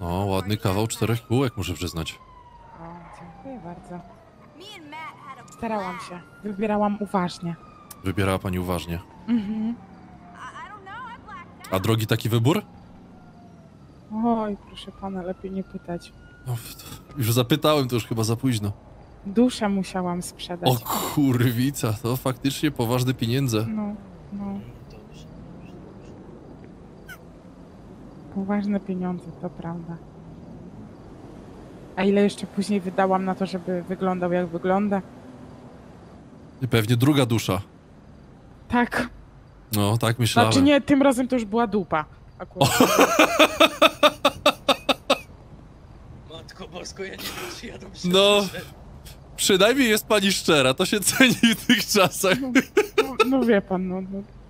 O, ładny kawał 4 kółek, muszę przyznać. O, dziękuję bardzo. Starałam się. Wybierałam uważnie. Wybierała pani uważnie. Mhm. A drogi taki wybór? Oj, proszę pana, lepiej nie pytać. No, już zapytałem, to już chyba za późno. Duszę musiałam sprzedać. O kurwica, to faktycznie poważne pieniądze. No, no. Poważne pieniądze, to prawda. A ile jeszcze później wydałam na to, żeby wyglądał jak wygląda? I pewnie druga dusza. Tak. No, tak myślałem. Znaczy nie, tym razem to już była dupa. Akurat. Matko Bosko, ja nie wiem, czy ja dobrze No. słyszę. Przynajmniej jest pani szczera, to się ceni w tych czasach. No wie pan, no